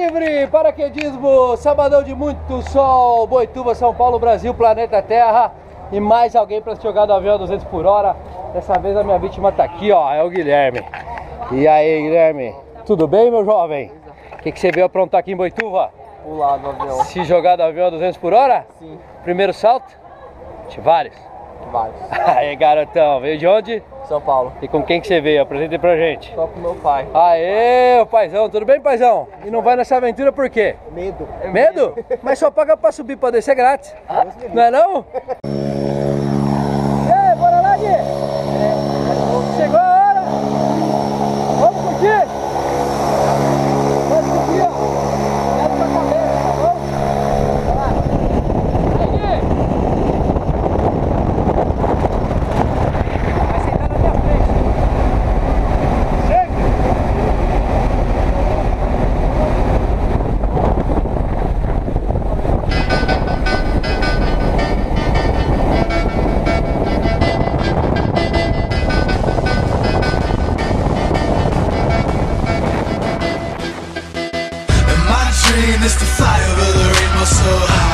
livre, paraquedismo, sabadão de muito sol, Boituva, São Paulo, Brasil, planeta Terra. E mais alguém para se jogar do avião a 200 por hora. Dessa vez a minha vítima tá aqui, ó, é o Guilherme. E aí, Guilherme, tudo bem, meu jovem? O que você veio aprontar aqui em Boituva? Pular do avião. Se jogar do avião a 200 por hora? Sim. Primeiro salto? Vários. Vários. Aí, garotão, veio de onde? São Paulo. E com quem que você veio? Apresenta aí pra gente. Só com meu pai. Aê, o paizão, tudo bem, paizão? E não vai nessa aventura por quê? Medo. Medo? Mas só paga pra subir, pra descer grátis. Não é não? Ei, bora lá, Gui! Chegou a hora! Vamos curtir? Vamos curtir, ó! Leva pra cabeça, tá bom? Vai lá! Aí, Gui! Vai sentar na minha frente. Chega! Is to fly over the rainbow so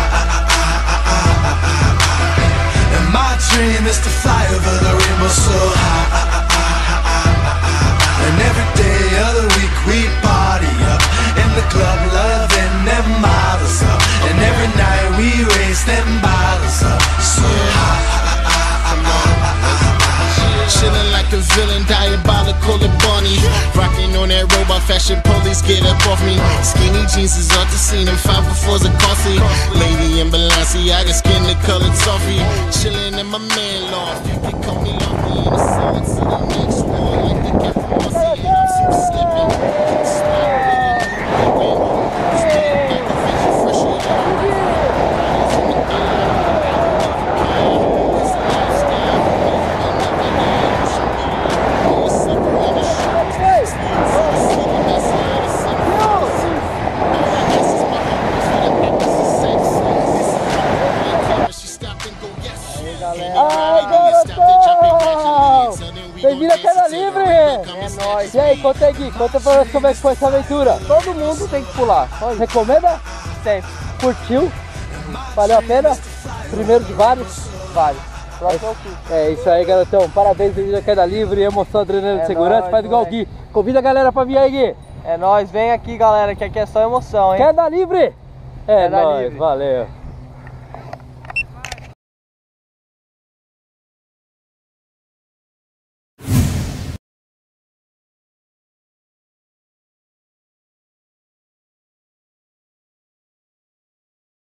high. And my dream is to fly over the rainbow so high. And every day of the week we party up in the club, loving them models up. And every night we raise them bottles up so high. Chillin' like a villain, diabolical and bunny. Rockin' on that robot fashion, police get up off me. Skinny jeans is off the scene and 504s are costly. Lady in Balenciaga, skin the colored toffee. Chillin' in my man loft, you can call me Lumpy. In the sun to the next war, like the cat from Marcy. I'm super slippin', Bem-vindo à Queda Livre! É nóis. E aí, conta aí, Gui, conta pra nós como é que foi essa aventura. Todo mundo tem que pular. Recomenda? Sempre. Curtiu? Valeu a pena? Primeiro de vários? Vários. Próximo ao fim. É isso aí, garotão. Parabéns, bem-vindo à Queda Livre, emoção, adrenalina de segurança. nóis, Faz igual o Gui. Convida a galera pra vir aí, Gui. É nóis, vem aqui, galera, que aqui é só emoção, hein? Queda Livre! É Queda nóis, Livre. valeu.